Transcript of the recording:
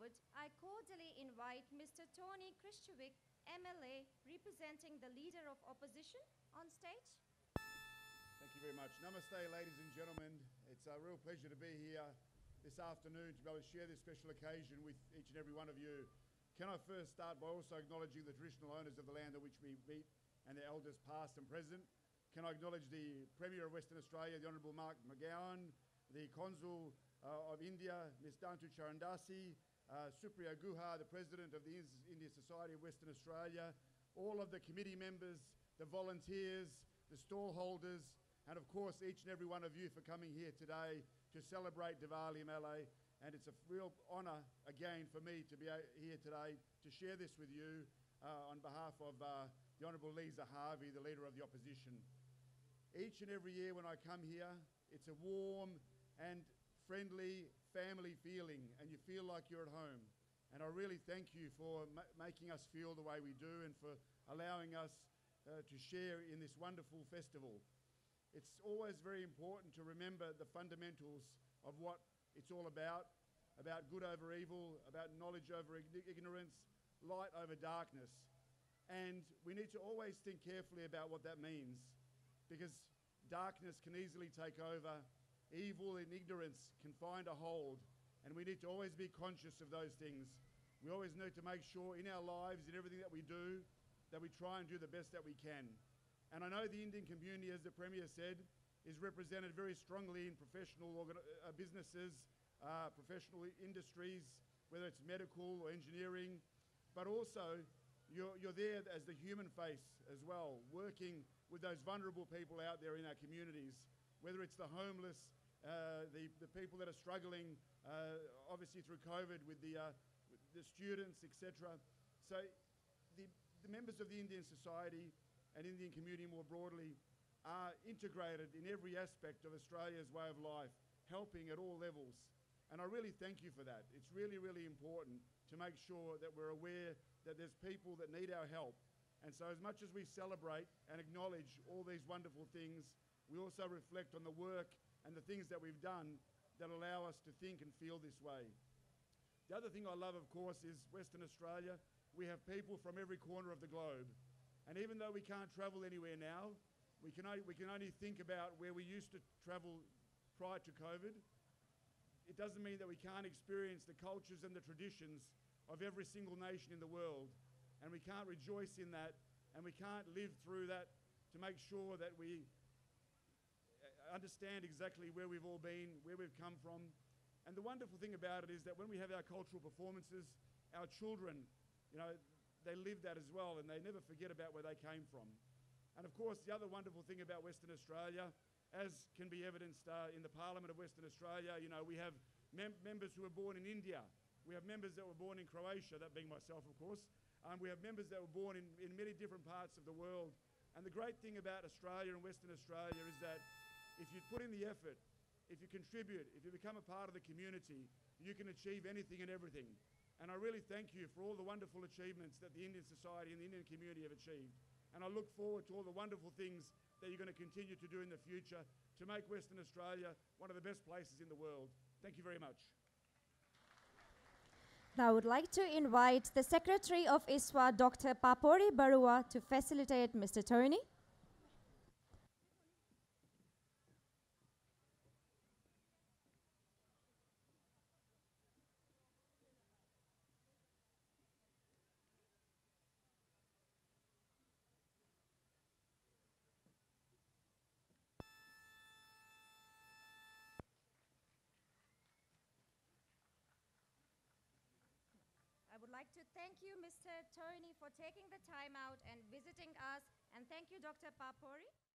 forward, I cordially invite Mr. Tony Krsticevic, MLA, representing the Leader of Opposition, on stage. Thank you very much. Namaste, ladies and gentlemen. It's a real pleasure to be here this afternoon to be able to share this special occasion with each and every one of you. Can I first start by also acknowledging the traditional owners of the land on which we meet and their elders past and present. Can I acknowledge the Premier of Western Australia, the Honourable Mark McGowan, the Consul of India, Ms. Dantu Charandasi, Supriya Guha, the President of the Indian Society of Western Australia, all of the committee members, the volunteers, the stall holders, and of course each and every one of you for coming here today to celebrate Diwali Mela. And it's a real honour again for me to be here today to share this with you on behalf of the Honourable Lisa Harvey, the Leader of the Opposition. Each and every year when I come here, it's a warm and friendly family feeling, and you feel like you're at home. And I really thank you for making us feel the way we do and for allowing us to share in this wonderful festival. It's always very important to remember the fundamentals of what it's all about good over evil, about knowledge over ignorance, light over darkness. And we need to always think carefully about what that means, because darkness can easily take over, evil and ignorance can find a hold, and we need to always be conscious of those things. We always need to make sure in our lives, in everything that we do, that we try and do the best that we can. And I know the Indian community, as the Premier said, is represented very strongly in professional businesses, professional industries, whether it's medical or engineering, but also you're there as the human face as well, working with those vulnerable people out there in our communities, whether it's the homeless, the people that are struggling, obviously through COVID with the students, etc. So the members of the Indian society and Indian community more broadly are integrated in every aspect of Australia's way of life, helping at all levels. And I really thank you for that. It's really, really important to make sure that we're aware that there's people that need our help. And so as much as we celebrate and acknowledge all these wonderful things, we also reflect on the work and the things that we've done that allow us to think and feel this way. The other thing I love, of course, is Western Australia. We have people from every corner of the globe. And even though we can't travel anywhere now, we can only think about where we used to travel prior to COVID. It doesn't mean that we can't experience the cultures and the traditions of every single nation in the world. And we can't rejoice in that, and we can't live through that to make sure that we understand exactly where we've all been, where we've come from. And the wonderful thing about it is that when we have our cultural performances, our children, you know, they live that as well, and they never forget about where they came from. And of course, the other wonderful thing about Western Australia, as can be evidenced in the Parliament of Western Australia, you know, we have members who were born in India. We have members that were born in Croatia, that being myself, of course. We have members that were born in many different parts of the world. And the great thing about Australia and Western Australia is that if you put in the effort, if you contribute, if you become a part of the community, you can achieve anything and everything. And I really thank you for all the wonderful achievements that the Indian society and the Indian community have achieved. And I look forward to all the wonderful things that you're going to continue to do in the future to make Western Australia one of the best places in the world. Thank you very much. Now I would like to invite the Secretary of ISWA, Dr. Papori Barua, to facilitate Mr. Tony. I would like to thank you, Mr. Tony, for taking the time out and visiting us, and thank you, Dr. Papori.